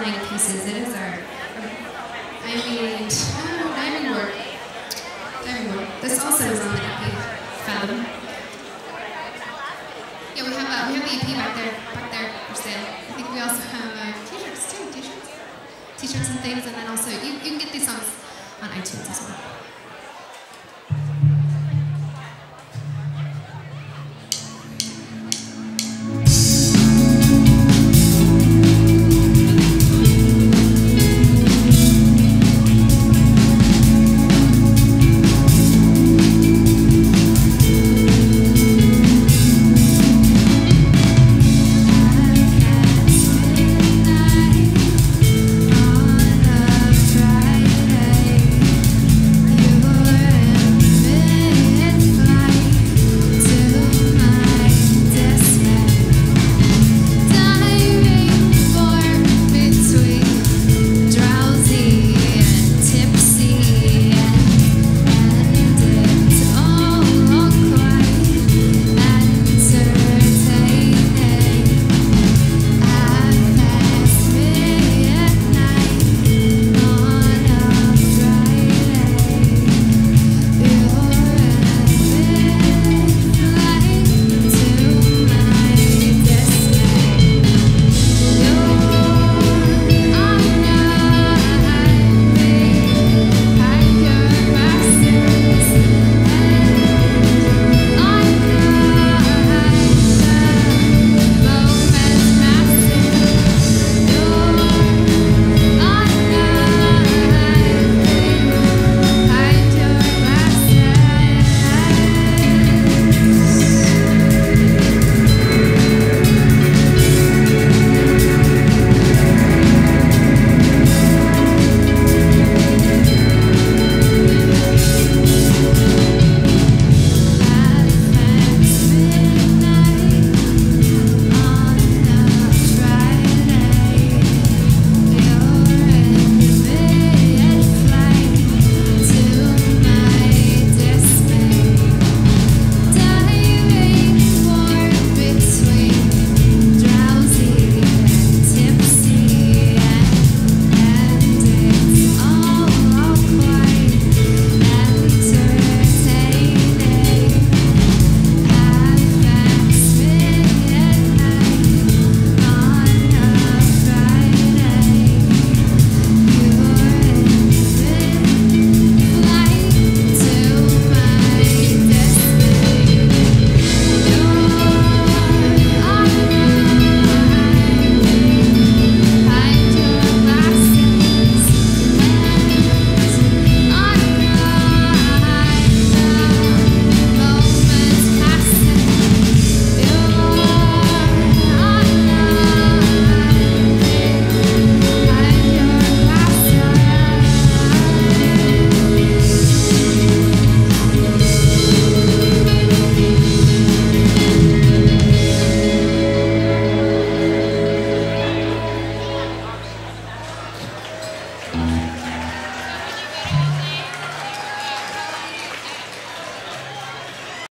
flying pieces. It is our diamond work. Diamond work. This also is on the EP, Fathom. Yeah, we have the EP back there for sale. I think we also have t-shirts too, t-shirts and things, and then also you can get these songs on iTunes as well.